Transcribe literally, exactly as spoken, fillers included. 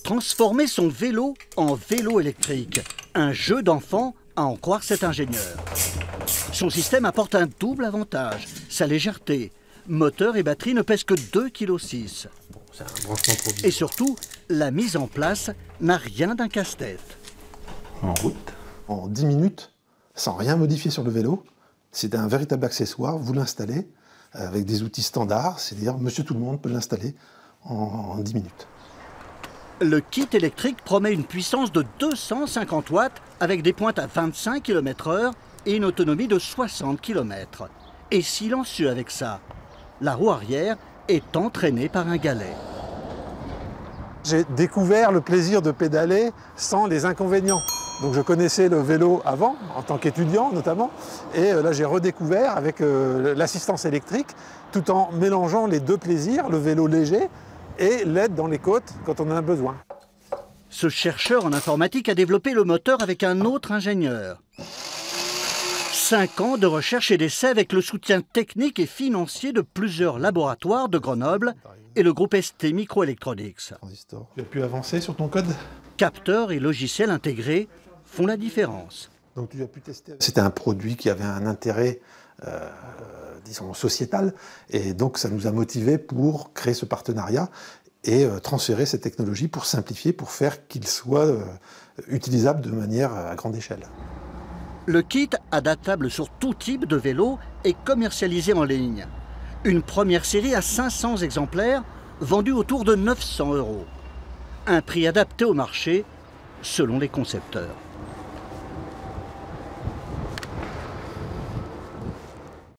Transformer son vélo en vélo électrique. Un jeu d'enfant, à en croire cet ingénieur. Son système apporte un double avantage, sa légèreté. Moteur et batterie ne pèsent que deux virgule six kilos. Bon, c'est un branchement provisoire. Et surtout, la mise en place n'a rien d'un casse-tête. En route. En dix minutes, sans rien modifier sur le vélo, c'est un véritable accessoire, vous l'installez avec des outils standards, c'est-à-dire monsieur tout le monde peut l'installer en, en dix minutes. Le kit électrique promet une puissance de deux cent cinquante watts avec des pointes à vingt-cinq kilomètres heure et une autonomie de soixante kilomètres. Et silencieux avec ça. La roue arrière est entraînée par un galet. J'ai découvert le plaisir de pédaler sans les inconvénients. Donc je connaissais le vélo avant, en tant qu'étudiant notamment, et là j'ai redécouvert avec euh, l'assistance électrique, tout en mélangeant les deux plaisirs, le vélo léger et l'aide dans les côtes quand on en a besoin. Ce chercheur en informatique a développé le moteur avec un autre ingénieur. Cinq ans de recherche et d'essai avec le soutien technique et financier de plusieurs laboratoires de Grenoble et le groupe S T Microelectronics. Tu as pu avancer sur ton code ? Capteurs et logiciels intégrés font la différence. Donc tu as pu tester. C'était un produit qui avait un intérêt, euh, disons, sociétal, et donc ça nous a motivés pour créer ce partenariat et euh, transférer cette technologie pour simplifier, pour faire qu'il soit euh, utilisable de manière à grande échelle. Le kit, adaptable sur tout type de vélo, est commercialisé en ligne. Une première série à cinq cents exemplaires, vendue autour de neuf cents euros. Un prix adapté au marché selon les concepteurs.